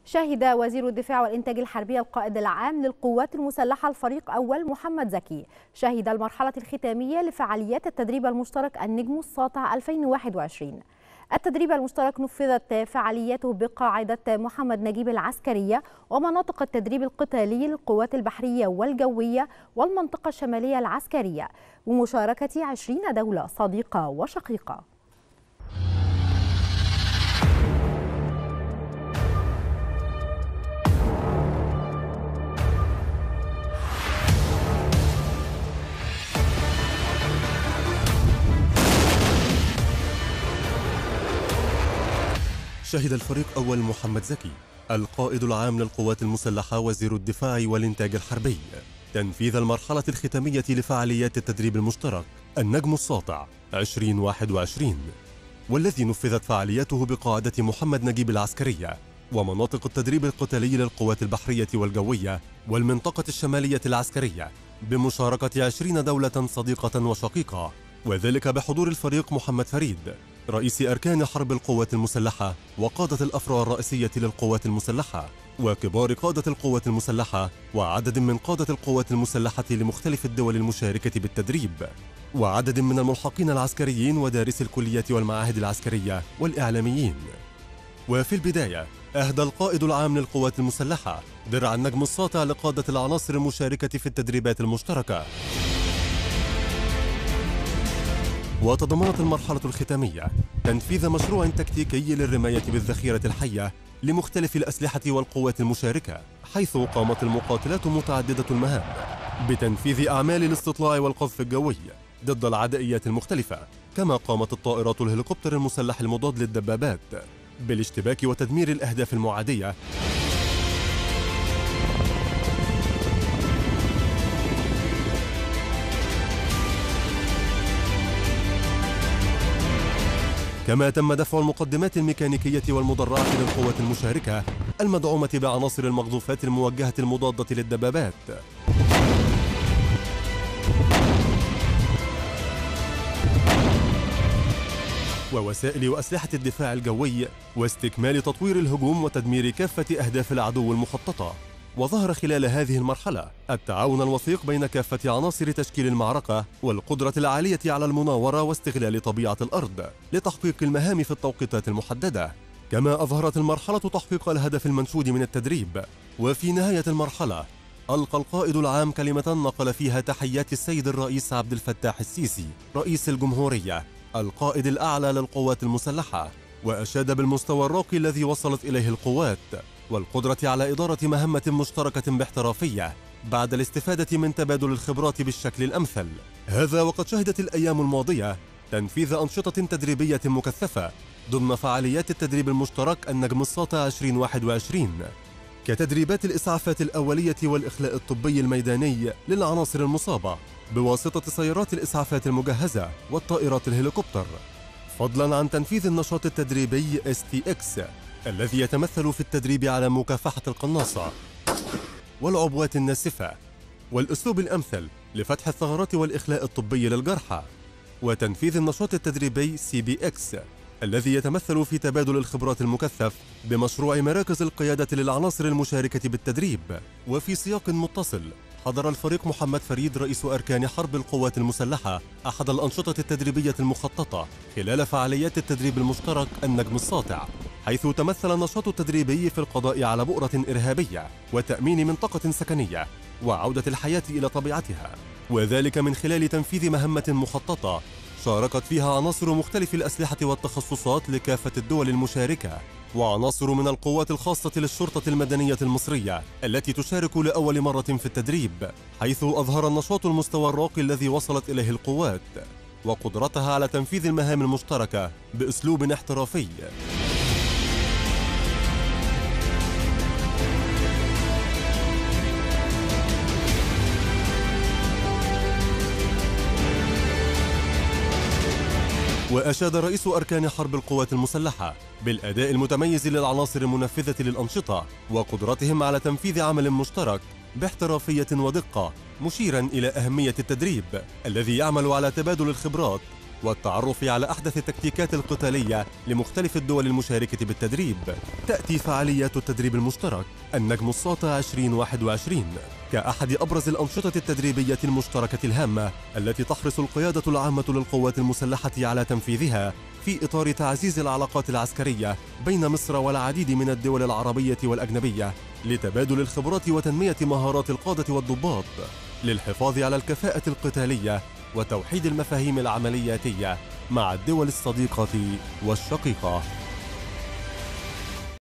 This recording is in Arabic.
شهد وزير الدفاع والإنتاج الحربي القائد العام للقوات المسلحة الفريق أول محمد زكي شهد المرحلة الختامية لفعاليات التدريب المشترك النجم الساطع 2021. التدريب المشترك نفذت فعالياته بقاعدة محمد نجيب العسكرية ومناطق التدريب القتالي للقوات البحرية والجوية والمنطقة الشمالية العسكرية ومشاركة 20 دولة صديقة وشقيقة. شهد الفريق أول محمد زكي القائد العام للقوات المسلحة وزير الدفاع والإنتاج الحربي تنفيذ المرحلة الختامية لفعاليات التدريب المشترك النجم الساطع 2021، والذي نفذت فعالياته بقاعدة محمد نجيب العسكرية ومناطق التدريب القتالي للقوات البحرية والجوية والمنطقة الشمالية العسكرية بمشاركة 20 دولة صديقة وشقيقة، وذلك بحضور الفريق محمد فريد رئيس أركان حرب القوات المسلحة وقادة الأفرع الرئيسية للقوات المسلحة وكبار قادة القوات المسلحة وعدد من قادة القوات المسلحة لمختلف الدول المشاركة بالتدريب وعدد من الملحقين العسكريين ودارسي الكليات والمعاهد العسكرية والإعلاميين. وفي البداية أهدى القائد العام للقوات المسلحة درع النجم الساطع لقادة العناصر المشاركة في التدريبات المشتركة. وتضمنت المرحلة الختامية تنفيذ مشروع تكتيكي للرماية بالذخيرة الحية لمختلف الأسلحة والقوات المشاركة، حيث قامت المقاتلات متعددة المهام بتنفيذ أعمال الاستطلاع والقذف الجوي ضد العدائيات المختلفة، كما قامت الطائرات الهليكوبتر المسلح المضاد للدبابات بالاشتباك وتدمير الأهداف المعادية، كما تم دفع المقدمات الميكانيكية والمدرعة للقوات المشاركة المدعومة بعناصر المقذوفات الموجهة المضادة للدبابات. ووسائل وأسلحة الدفاع الجوي واستكمال تطوير الهجوم وتدمير كافة أهداف العدو المخططة. وظهر خلال هذه المرحلة التعاون الوثيق بين كافة عناصر تشكيل المعركة والقدرة العالية على المناورة واستغلال طبيعة الأرض لتحقيق المهام في التوقيتات المحددة. كما أظهرت المرحلة تحقيق الهدف المنشود من التدريب. وفي نهاية المرحلة ألقى القائد العام كلمة نقل فيها تحيات السيد الرئيس عبد الفتاح السيسي رئيس الجمهورية القائد الأعلى للقوات المسلحة، وأشاد بالمستوى الراقي الذي وصلت إليه القوات والقدرة على إدارة مهمة مشتركة باحترافية بعد الاستفادة من تبادل الخبرات بالشكل الأمثل. هذا وقد شهدت الأيام الماضية تنفيذ أنشطة تدريبية مكثفة ضمن فعاليات التدريب المشترك النجم الساطع 2021، كتدريبات الإسعافات الأولية والإخلاء الطبي الميداني للعناصر المصابة بواسطة سيارات الإسعافات المجهزة والطائرات الهليكوبتر، فضلاً عن تنفيذ النشاط التدريبي STX الذي يتمثل في التدريب على مكافحة القناصة والعبوات الناسفة والأسلوب الأمثل لفتح الثغرات والإخلاء الطبي للجرحى، وتنفيذ النشاط التدريبي CBX الذي يتمثل في تبادل الخبرات المكثف بمشروع مراكز القيادة للعناصر المشاركة بالتدريب. وفي سياق متصل حضر الفريق محمد فريد رئيس أركان حرب القوات المسلحة أحد الأنشطة التدريبية المخططة خلال فعاليات التدريب المشترك النجم الساطع، حيث تمثل النشاط التدريبي في القضاء على بؤرة إرهابية وتأمين منطقة سكنية وعودة الحياة إلى طبيعتها، وذلك من خلال تنفيذ مهمة مخططة شاركت فيها عناصر مختلف الأسلحة والتخصصات لكافة الدول المشاركة وعناصر من القوات الخاصة للشرطة المدنية المصرية التي تشارك لأول مرة في التدريب، حيث أظهر النشاط المستوى الراقي الذي وصلت إليه القوات وقدرتها على تنفيذ المهام المشتركة بأسلوب احترافي. وأشاد رئيس أركان حرب القوات المسلحة بالأداء المتميز للعناصر المنفذة للأنشطة وقدرتهم على تنفيذ عمل مشترك باحترافية ودقة، مشيرا إلى أهمية التدريب الذي يعمل على تبادل الخبرات والتعرف على أحدث التكتيكات القتالية لمختلف الدول المشاركة بالتدريب. تأتي فعاليات التدريب المشترك النجم الساطع 2021 كأحد أبرز الأنشطة التدريبية المشتركة الهامة التي تحرص القيادة العامة للقوات المسلحة على تنفيذها في إطار تعزيز العلاقات العسكرية بين مصر والعديد من الدول العربية والأجنبية لتبادل الخبرات وتنمية مهارات القادة والضباط للحفاظ على الكفاءة القتالية وتوحيد المفاهيم العملياتية مع الدول الصديقة والشقيقة.